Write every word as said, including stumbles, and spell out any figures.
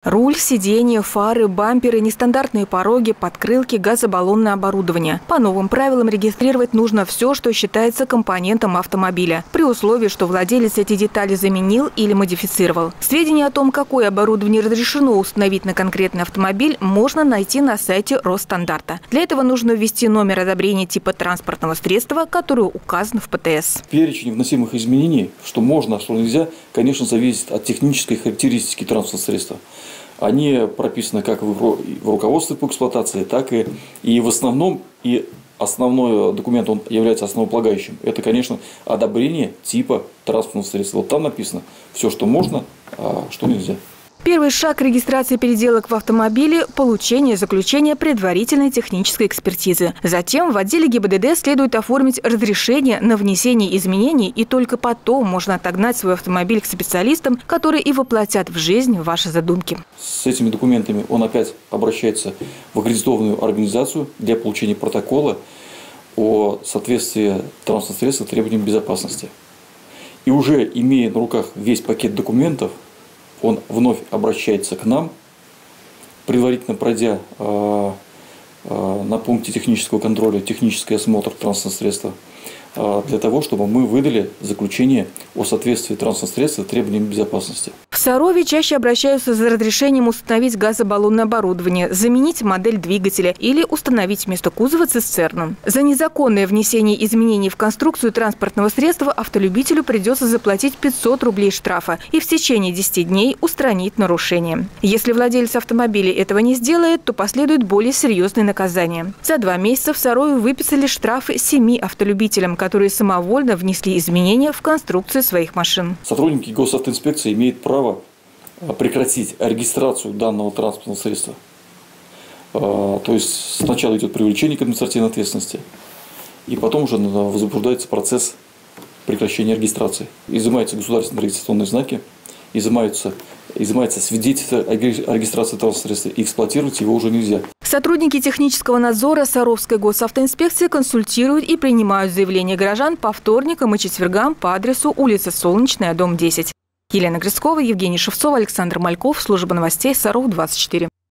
Руль, сиденье, фары, бамперы, нестандартные пороги, подкрылки, газобаллонное оборудование. По новым правилам регистрировать нужно все, что считается компонентом автомобиля, при условии, что владелец эти детали заменил или модифицировал. Сведения о том, какое оборудование разрешено установить на конкретный автомобиль, можно найти на сайте Росстандарта. Для этого нужно ввести номер одобрения типа транспортного средства, который указан в ПТС. Перечень вносимых изменений, что можно, а что нельзя, конечно, зависит от технической характеристики транспортного средства. Они прописаны как в руководстве по эксплуатации, так и, и в основном, и основной документ, он является основополагающим. Это, конечно, одобрение типа транспортного средства. Вот там написано все, что можно, а что нельзя. Первый шаг регистрации переделок в автомобиле – получение заключения предварительной технической экспертизы. Затем в отделе ГИБДД следует оформить разрешение на внесение изменений, и только потом можно отогнать свой автомобиль к специалистам, которые и воплотят в жизнь ваши задумки. С этими документами он опять обращается в аккредитованную организацию для получения протокола о соответствии транспортного средства требованиям безопасности. И уже имея на руках весь пакет документов, он вновь обращается к нам, предварительно пройдя э, э, на пункте технического контроля технический осмотр транспортного средства, э, для того, чтобы мы выдали заключение о соответствии транспортного средства требованиям безопасности. В Сарове чаще обращаются за разрешением установить газобаллонное оборудование, заменить модель двигателя или установить вместо кузова цистерну. За незаконное внесение изменений в конструкцию транспортного средства автолюбителю придется заплатить пятьсот рублей штрафа и в течение десяти дней устранить нарушение. Если владелец автомобиля этого не сделает, то последует более серьезные наказания. За два месяца в Сарове выписали штрафы семи автолюбителям, которые самовольно внесли изменения в конструкцию своих машин. Сотрудники госавтоинспекции имеют право прекратить регистрацию данного транспортного средства. То есть сначала идет привлечение к административной ответственности, и потом уже возбуждается процесс прекращения регистрации. Изымаются государственные регистрационные знаки, изымаются, изымается свидетельство о регистрации транспортного средства, и эксплуатировать его уже нельзя. Сотрудники технического надзора Саровской госавтоинспекции консультируют и принимают заявления горожан по вторникам и четвергам по адресу улица Солнечная, дом десять. Елена Грицкова, Евгений Шевцов, Александр Мальков, служба новостей Саров двадцать четыре.